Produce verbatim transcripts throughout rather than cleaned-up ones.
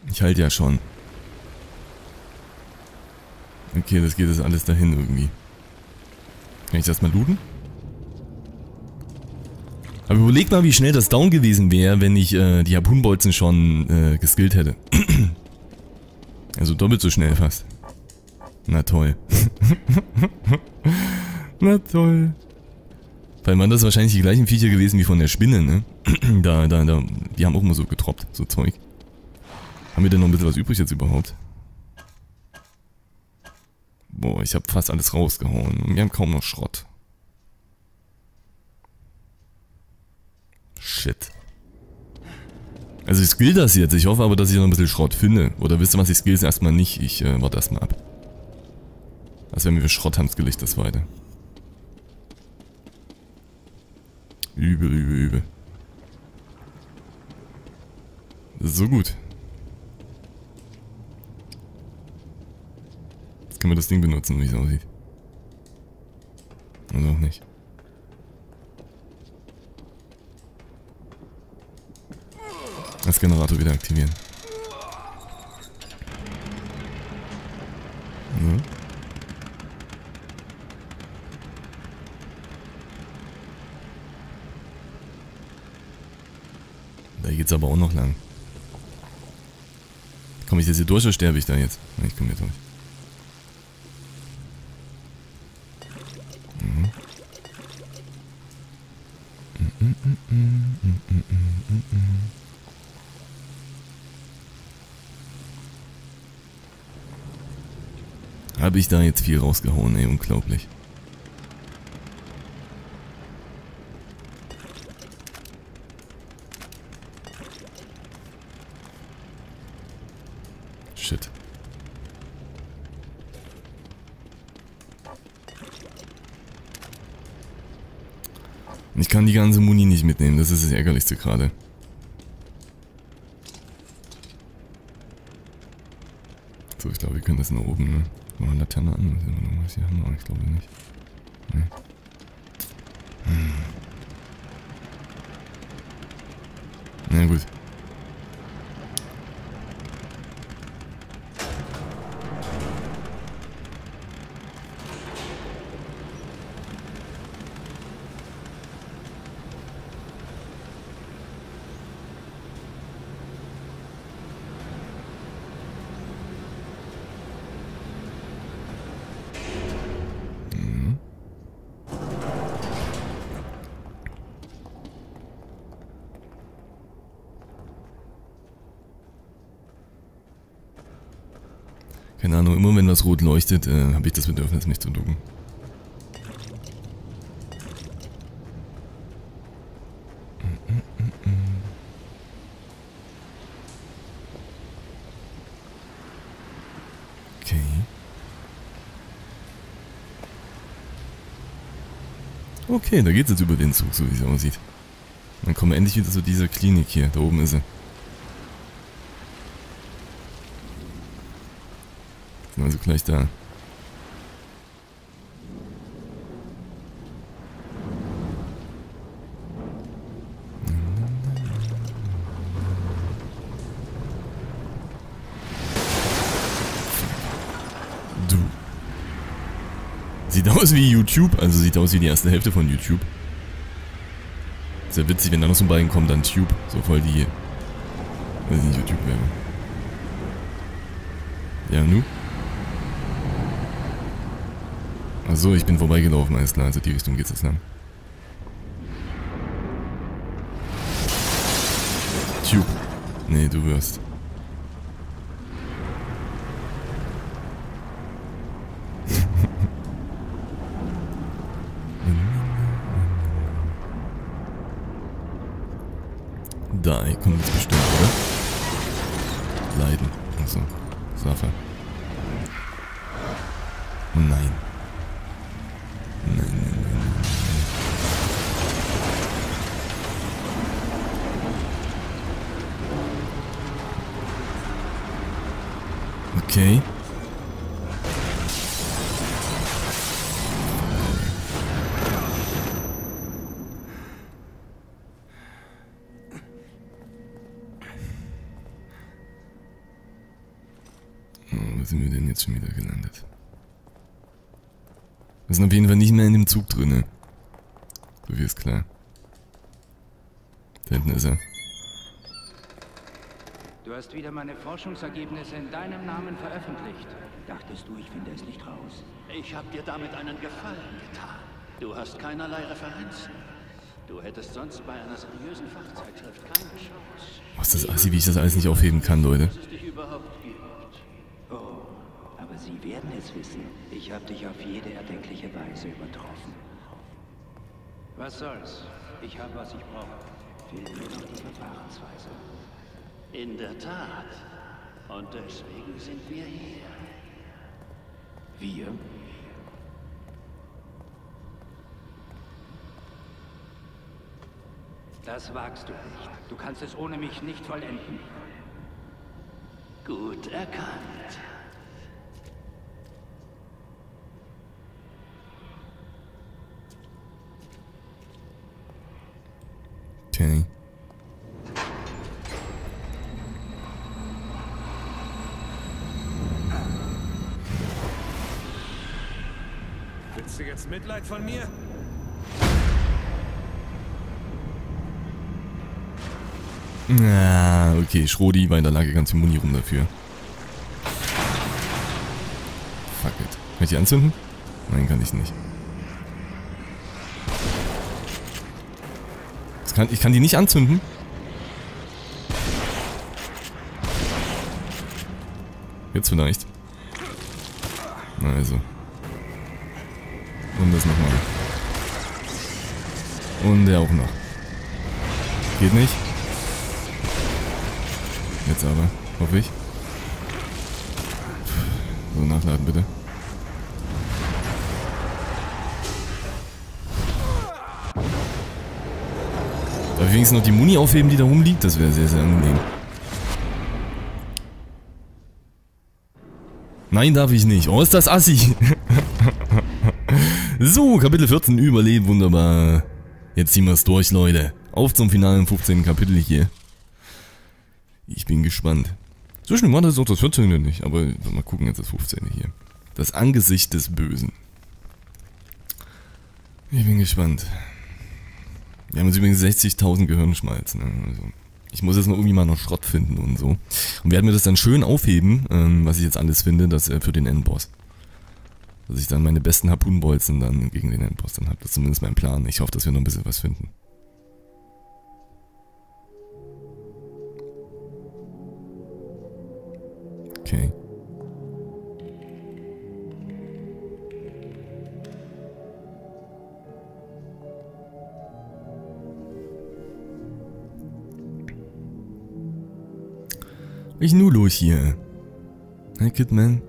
Ich halte ja schon. Okay, das geht jetzt alles dahin irgendwie. Kann ich das mal looten? Aber überleg mal, wie schnell das down gewesen wäre, wenn ich äh, die Harpunenbolzen schon äh, geskillt hätte. Also doppelt so schnell fast. Na toll. Na toll. Weil man das wahrscheinlich die gleichen Viecher gewesen wie von der Spinne, ne? Da, da, da. Die haben auch immer so getroppt, so Zeug. Haben wir denn noch ein bisschen was übrig jetzt überhaupt? Boah, ich habe fast alles rausgehauen. Und wir haben kaum noch Schrott. Shit. Also ich skill das jetzt. Ich hoffe aber, dass ich noch ein bisschen Schrott finde. Oder wisst ihr was, ich skill es erstmal nicht. Ich äh, warte erstmal ab. Also wenn wir Schrott haben, skill ich das weiter. Übel, übel, übel. Das ist so gut. Jetzt können wir das Ding benutzen, wie es aussieht. Oder auch nicht. Das Generator wieder aktivieren. Ja. Da geht's aber auch noch lang. Komme ich jetzt hier durch oder sterbe ich da jetzt? Ich komme hier durch. Mhm. Mm, mm, mm, mm, mm, mm, mm, mm. Habe ich da jetzt viel rausgehauen, ey, unglaublich. Shit. Ich kann die ganze Muni nicht mitnehmen, das ist das Ärgerlichste gerade. So, ich glaube, wir können das nach oben, ne? Machen wir Laterne an, was wir noch was hier haben, aber ich glaube nicht. Nee. Hm. Na gut. Keine Ahnung, immer wenn das rot leuchtet, äh, habe ich das Bedürfnis, mich zu ducken. Okay. Okay, da geht's jetzt über den Zug, so wie es aussieht. Dann kommen wir endlich wieder zu dieser Klinik hier. Da oben ist sie. Sind also gleich da. Du. Sieht aus wie YouTube, also sieht aus wie die erste Hälfte von YouTube. Sehr witzig, wenn da noch so ein beiden kommt, dann Tube. So voll die... weiß nicht, YouTube-Werbung. Ja, nu? Achso, ich bin vorbeigelaufen, alles klar, also die Richtung geht's jetzt lang. Tube. Nee, du wirst. Da, hier kommt jetzt bestimmt, oder? Leiden. Achso. Safa. Nein. Nein, nein, nein, nein, nein. Okay. Oh, wo sind wir denn jetzt schon wieder gelandet? Wir sind auf jeden Fall nicht mehr in dem Zug drinne. So viel ist klar. Da hinten ist er. Du hast wieder meine Forschungsergebnisse in deinem Namen veröffentlicht. Dachtest du, ich finde es nicht raus? Ich habe dir damit einen Gefallen getan. Du hast keinerlei Referenzen. Du hättest sonst bei einer seriösen Fachzeitschrift keine Chance. Was ist das assi, wie ich das alles nicht aufheben kann, Leute. Dass es dich überhaupt gibt. Oh, aber sie werden es wissen. Ich habe dich auf jede erdenkliche Weise übertroffen. Was soll's? Ich habe, was ich brauche. Fehlt nur noch die Verfahrensweise. In der Tat. Und deswegen sind wir hier. Wir? Das wagst du nicht. Du kannst es ohne mich nicht vollenden. Gut erkannt. Okay. Willst du jetzt Mitleid von mir? Ah, okay, Schrodi, weil da lag ja ganz viel Muni rum dafür. Fuck it. Kann ich die anzünden? Nein, kann ich nicht. Das kann, ich kann die nicht anzünden? Jetzt vielleicht. Na also. Und das nochmal. Und der auch noch. Geht nicht. Jetzt aber, hoffe ich. So, nachladen bitte. Darf ich wenigstens noch die Muni aufheben, die da rumliegt? Das wäre sehr, sehr angenehm. Nein, darf ich nicht. Oh, ist das assi. So, Kapitel vierzehn überlebt, wunderbar. Jetzt ziehen wir es durch, Leute. Auf zum finalen fünfzehnten Kapitel hier. Ich bin gespannt. So schlimm war das auch das vierzehnte nicht, aber mal gucken jetzt das fünfzehnte hier. Das Angesicht des Bösen. Ich bin gespannt. Wir haben jetzt übrigens sechzigtausend Gehirnschmalz. Ne? Also ich muss jetzt noch irgendwie mal noch Schrott finden und so. Und werden wir das dann schön aufheben, ähm, was ich jetzt alles finde, dass äh, für den Endboss. Dass ich dann meine besten Harpunenbolzen dann gegen den Endboss dann habe. Das ist zumindest mein Plan. Ich hoffe, dass wir noch ein bisschen was finden. Okay. Was ist nur los hier? Hey Kidman?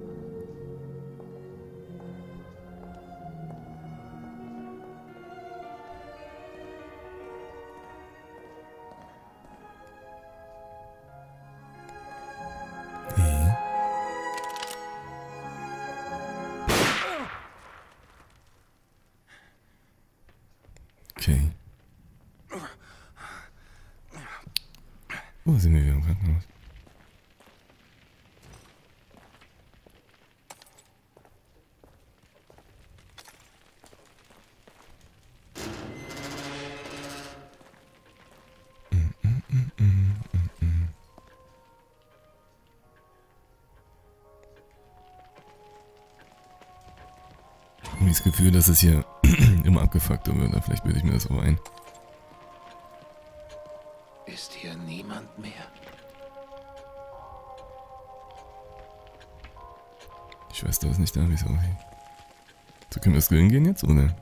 Hey. Okay. Wo sind wir wieder im Krankenhaus? Ich habe das Gefühl, dass es hier immer abgefuckter wird, oder vielleicht bilde ich mir das auch ein. Ist hier niemand mehr? Die Schwester ist nicht da, wie es aussieht. So, können wir das Grillen gehen jetzt, oder?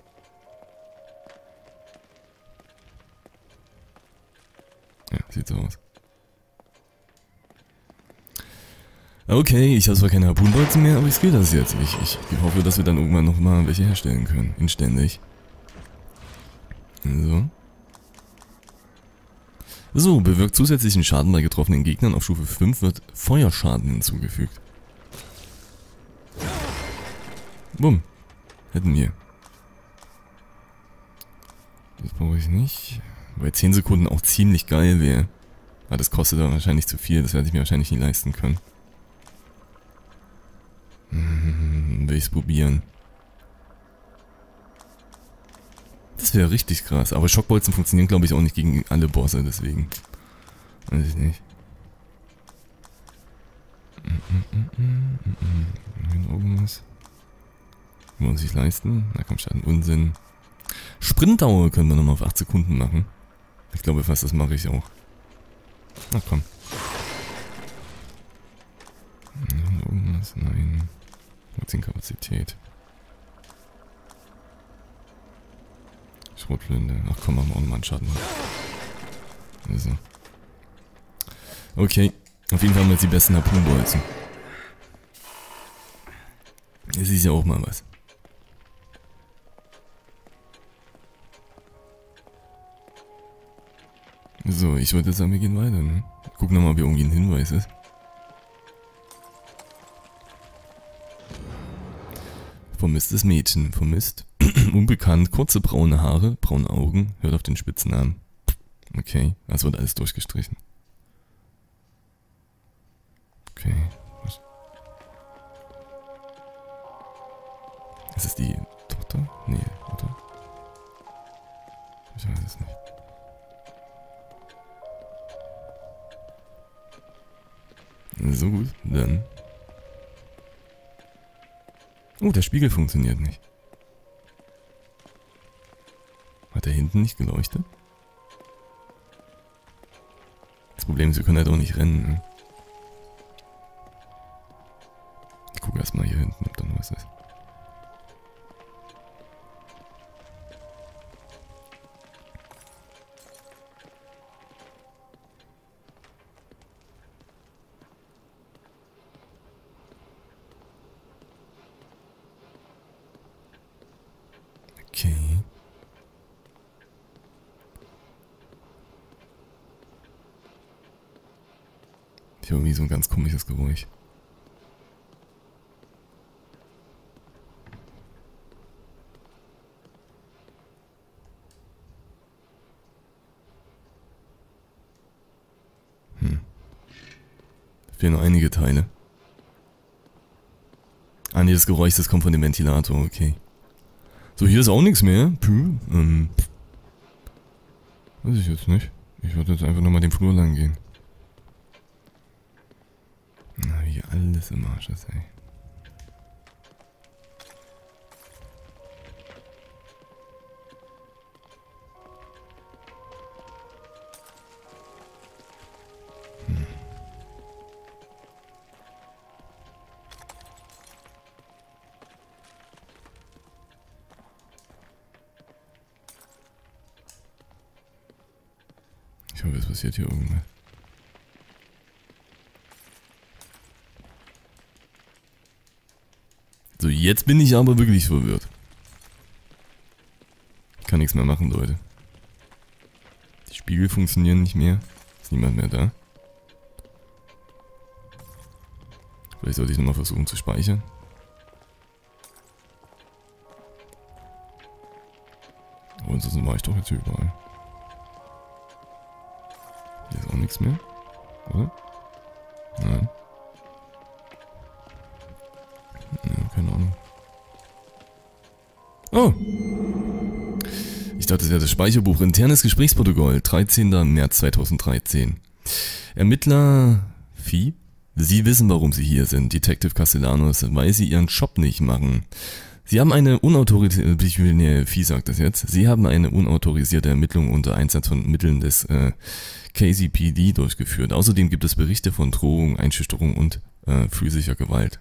Ja, sieht so aus. Okay, ich habe zwar keine Harpunenbolzen mehr, aber ich skill das jetzt. Ich, ich hoffe, dass wir dann irgendwann nochmal welche herstellen können. Inständig. So. So, bewirkt zusätzlichen Schaden bei getroffenen Gegnern. Auf Stufe fünf wird Feuerschaden hinzugefügt. Bumm. Hätten wir. Das brauche ich nicht. Bei zehn Sekunden auch ziemlich geil wäre. Aber das kostet dann wahrscheinlich zu viel. Das werde ich mir wahrscheinlich nie leisten können. ich es probieren. Das wäre richtig krass. Aber Schockbolzen funktionieren, glaube ich, auch nicht gegen alle Bosse, deswegen. Weiß ich nicht. Irgendwas. Wollen wir sich leisten? Na komm, statt Unsinn. Sprintdauer können wir nochmal auf acht Sekunden machen. Ich glaube fast, das mache ich auch. Na komm. Irgendwas? Nein. Magazinkapazität. Schrotflinte. Ach komm, machen wir auch nochmal einen Schatten. So. Okay. Auf jeden Fall haben wir jetzt die besten Harpunenbolzen. Das ist ja auch mal was. So, ich wollte sagen, wir gehen weiter, ne? Gucken nochmal, ob hier irgendwie ein Hinweis ist. Vermisstes Mädchen. Vermisst. Unbekannt. Kurze braune Haare, braune Augen. Hört auf den Spitznamen. Okay, das wird alles durchgestrichen. Okay. Was? Ist es die Tochter? Nee, oder? Ich weiß es nicht. So gut, dann. Oh, der Spiegel funktioniert nicht. Hat er hinten nicht geleuchtet? Das Problem ist, wir können halt auch nicht rennen, ne? Ich gucke erstmal hier hinten, ob da noch was ist. Okay. Ich höre irgendwie so ein ganz komisches Geräusch. Hm. Fehlen noch einige Teile. Ah ne, das Geräusch, das kommt von dem Ventilator, okay. So, hier ist auch nichts mehr. Puh, ähm. Weiß ich jetzt nicht. Ich würde jetzt einfach nochmal den Flur lang gehen. Na, wie alles im Arsch ist, ey. Hm. Ich hoffe, es passiert hier irgendwas. So, jetzt bin ich aber wirklich verwirrt. Ich kann nichts mehr machen, Leute. Die Spiegel funktionieren nicht mehr. Ist niemand mehr da. Vielleicht sollte ich nochmal versuchen zu speichern. Aber ansonsten war ich doch jetzt überall. Hier ist auch nichts mehr, oder? Nein. Ja, keine Ahnung. Oh! Ich dachte, das wäre das Speicherbuch. Internes Gesprächsprotokoll, dreizehnter März zweitausenddreizehn. Ermittler Vieh? Sie wissen, warum Sie hier sind, Detective Castellanos, weil Sie Ihren Job nicht machen. Sie haben eine unautorisierte, nee, Vieh sagt das jetzt, Sie haben eine unautorisierte Ermittlung unter Einsatz von Mitteln des äh, K C P D durchgeführt. Außerdem gibt es Berichte von Drohung, Einschüchterung und äh, physischer Gewalt.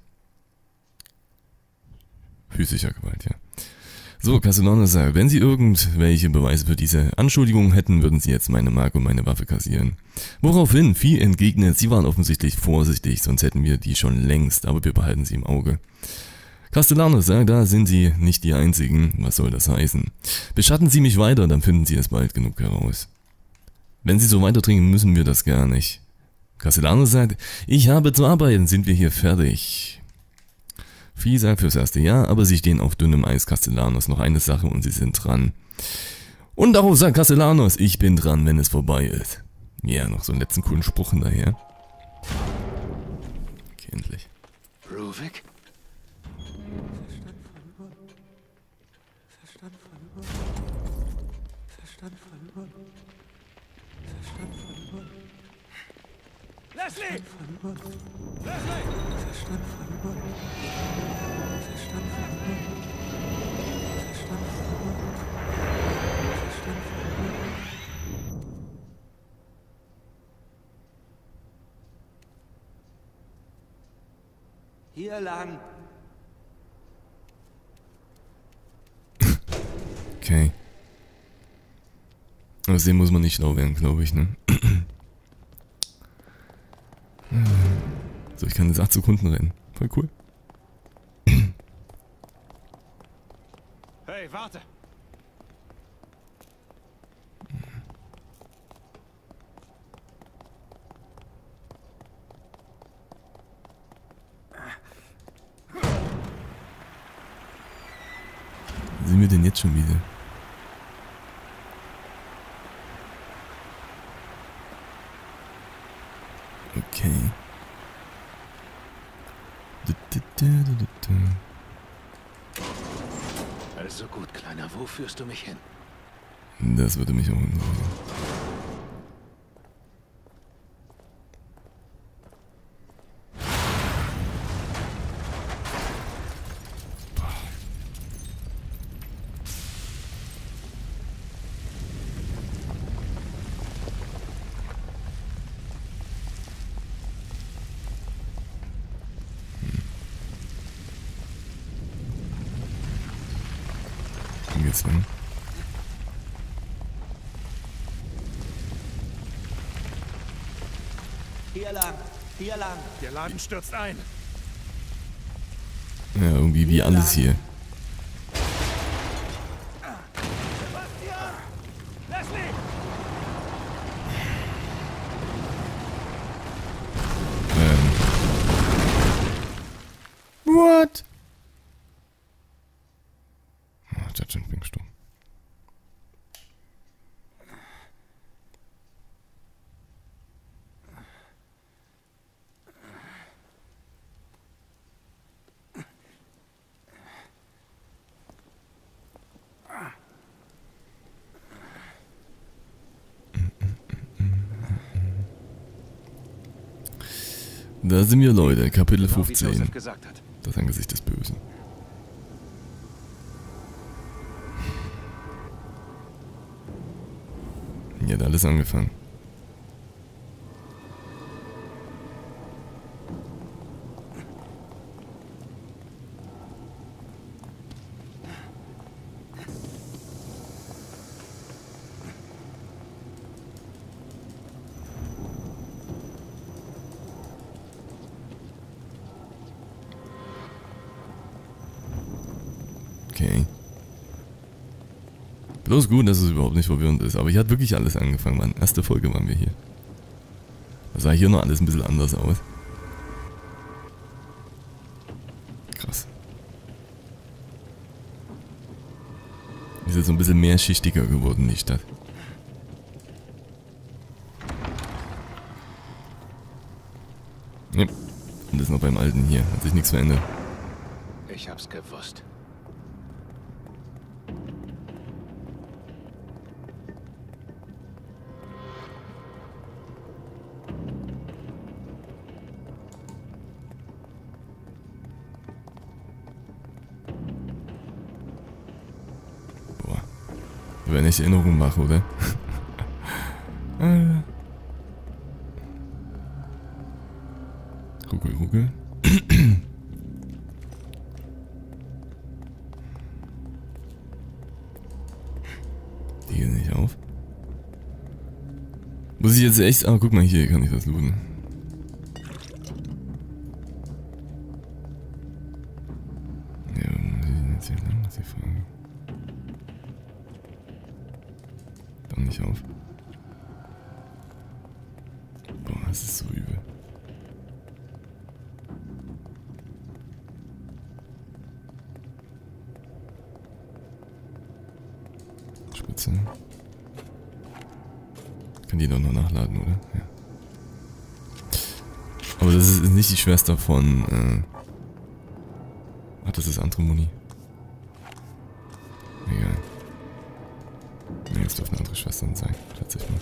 Physischer Gewalt, ja. So, Castellanos sagt, wenn Sie irgendwelche Beweise für diese Anschuldigungen hätten, würden Sie jetzt meine Marke und meine Waffe kassieren. Woraufhin Vieh entgegnet, Sie waren offensichtlich vorsichtig, sonst hätten wir die schon längst, aber wir behalten sie im Auge. Castellanos sagt, da sind Sie nicht die Einzigen, was soll das heißen? Beschatten Sie mich weiter, dann finden Sie es bald genug heraus. Wenn Sie so weiterdringen, müssen wir das gar nicht. Castellanos sagt, ich habe zu arbeiten, sind wir hier fertig. Vieh sagt fürs erste ja, aber sie stehen auf dünnem Eis, Castellanos. Noch eine Sache und sie sind dran. Und darauf sagt Castellanos, ich bin dran, wenn es vorbei ist. Ja, noch so einen letzten coolen Spruch hinterher. Okay, endlich. Ruvik? Verstand verloren. Verstand verloren. Leslie! Verloren. Leslie! Verstand verloren. Verstand verloren. Verstand verloren. Verstand verloren. Hier lang. Okay. Aus dem muss man nicht schlau werden, glaube ich, ne? So, ich kann jetzt acht Sekunden rennen. Voll cool. Hey, warte! Sind wir denn jetzt schon wieder? Okay. Also gut, Kleiner, wo führst du mich hin? Das würde mich auch interessieren. Geht's lang? Hier lang. Hier lang. Der Laden stürzt ein. Ja, irgendwie wie alles hier. Sebastian! Leslie! Ähm. What? Oh, der Jin bin gestorben. Da sind wir, Leute, Kapitel fünfzehn. Das Angesicht des Bösen. Hier hat alles angefangen. Okay. Bloß gut, dass es überhaupt nicht verwirrend ist. Aber hier hat wirklich alles angefangen, Mann. Erste Folge waren wir hier. Da sah hier noch alles ein bisschen anders aus. Krass. Ist jetzt so ein bisschen mehrschichtiger geworden, die Stadt. Ja. Und ist noch beim Alten hier. Hat sich nichts verändert. Ich hab's gewusst. Boah. Wir werden echt Erinnerungen machen, oder? äh. Ruckel, ruckel. Die gehen nicht auf. Muss ich jetzt echt... Ah, guck mal, hier kann ich was looten. Ja, muss ich jetzt hier lang? Das ist die Frage. Dann nicht auf. Boah, das ist so übel. Spitze. Kann die doch noch nachladen, oder? Ja. Aber das ist nicht die Schwester von, äh... Ach, das ist andere Muni. Egal. Nee, jetzt dürften andere Schwestern sein, schätze ich mal.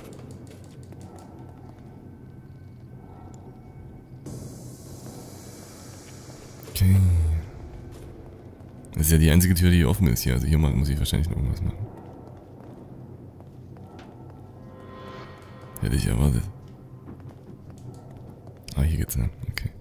Okay. Das ist ja die einzige Tür, die offen ist hier. Also hier muss ich wahrscheinlich noch irgendwas machen. Hätte ich erwartet. Ah, hier geht's, ne? Okay.